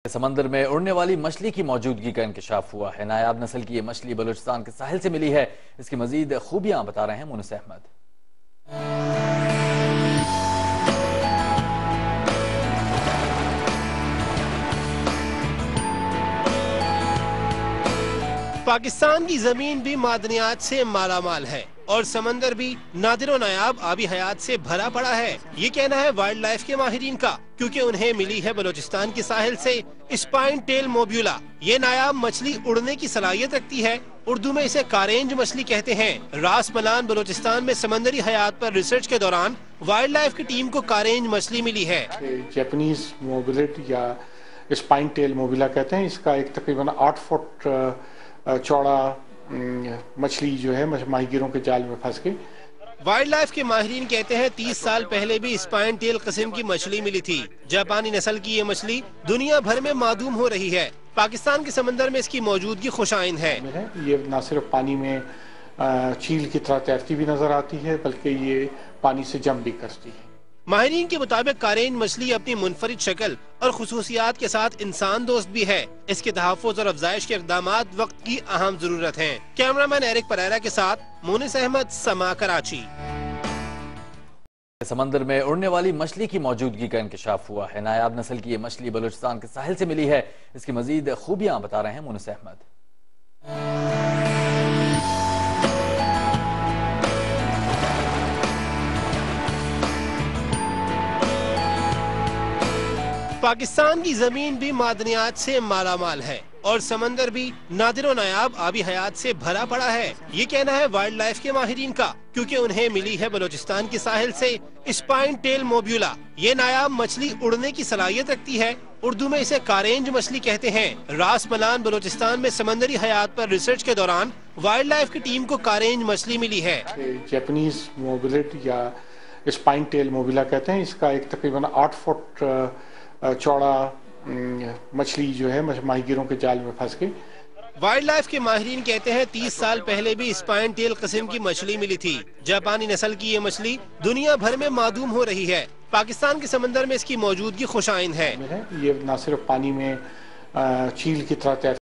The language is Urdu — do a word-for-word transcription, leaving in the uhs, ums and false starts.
سمندر میں اڑنے والی مچھلی کی موجودگی کا انکشاف ہوا ہے۔ نایاب نسل کی یہ مچھلی بلوچستان کے ساحل سے ملی ہے۔ اس کی مزید خوبیاں بتا رہے ہیں مونس احمد۔ پاکستان کی زمین بھی معدنیات سے مالا مال ہے اور سمندر بھی نادر و نایاب آبی حیات سے بھرا پڑا ہے۔ یہ کہنا ہے وائلڈ لائف کے ماہرین کا، کیونکہ انہیں ملی ہے بلوچستان کے ساحل سے اسپائن ٹیل موبیولا۔ یہ نایاب مچھلی اڑنے کی صلاحیت رکھتی ہے، اردو میں اسے کارینج مچھلی کہتے ہیں۔ راس ملان بلوچستان میں سمندری حیات پر ریسرچ کے دوران وائلڈ لائف کی ٹیم کو کارینج مچھلی ملی ہے۔ جیپنیز موبیلٹ یا اسپائن ٹیل موبیلا کہتے ہیں۔ اس کا ایک تقریباً آٹھ فٹ چوڑا مچھلی جو ہے ماہی گیروں کے جال میں پھنس گئی۔ وائلڈ لائف کے ماہرین کہتے ہیں تیس سال پہلے بھی اسپائن ٹیل قسم کی مچھلی ملی تھی۔ جاپانی نسل کی یہ مچھلی دنیا بھر میں معدوم ہو رہی ہے۔ پاکستان کے سمندر میں اس کی موجودگی خوش آئند ہے۔ یہ نہ صرف پانی میں چیل کی طرح تیرتی بھی نظر آتی ہے بلکہ یہ پانی سے جم بھی کرتی ہے۔ ماہرین کے مطابق کارینج مچھلی اپنی منفرد شکل اور خصوصیات کے ساتھ انسان دوست بھی ہے۔ اس کے تحفظ اور افزائش کے اقدامات وقت کی اہم ضرورت ہیں۔ کیمرامین ایرک پریرا کے ساتھ مونس احمد، سما، کراچی۔ سمندر میں اڑنے والی مچھلی کی موجودگی کا انکشاف ہوا ہے۔ نایاب نسل کی یہ مچھلی بلوچستان کے ساحل سے ملی ہے۔ اس کی مزید خوبیاں بتا رہے ہیں مونس احمد۔ پاکستان کی زمین بھی معدنیات سے مالا مال ہے اور سمندر بھی نادر و نایاب آبی حیات سے بھرا پڑا ہے۔ یہ کہنا ہے وائلڈ لائف کے ماہرین کا، کیونکہ انہیں ملی ہے بلوچستان کے ساحل سے اسپائن ٹیل موبیولا۔ یہ نایاب مچھلی اڑنے کی صلاحیت رکھتی ہے، اردو میں اسے کارینج مچھلی کہتے ہیں۔ راس ملان بلوچستان میں سمندری حیات پر ریسرچ کے دوران وائلڈ لائف کی ٹیم کو کارینج مچھلی ملی ہے۔ جیپنیز موبیلٹ یا اسپائن ٹیل موبیلا کہتے ہیں۔ اس کا ایک تقریباً آٹھ فٹ چوڑا مچھلی جو ہے ماہی گیروں کے جال میں پھنس گئی۔ وائلڈ لائف کے ماہرین کہتے ہیں تیس سال پہلے بھی اسپائن ٹیل قسم کی مچھلی ملی تھی۔ جاپانی نسل کی یہ مچھلی دنیا بھر میں معدوم ہو رہی ہے۔ پاکستان کے سمندر میں اس کی موجودگی خوش آئند ہے۔ یہ نہ صرف پانی میں چیل کی طرح تیرتی